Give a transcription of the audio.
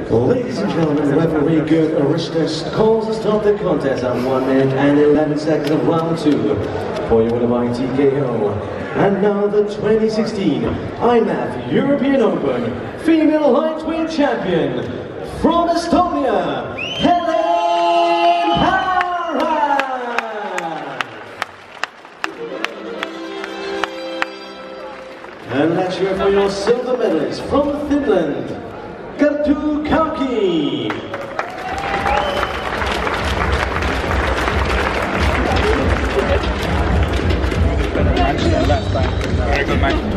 Ladies and gentlemen, referee Gert Aristus calls to stop the contest at 1 minute and 11 seconds of round 2 for your winner by TKO. And now the 2016 IMAF European Open Female Lightweight Champion from Estonia, Helin Paara! And let's hear for your silver medalist from Finland, Kartu Kauki. Very good match.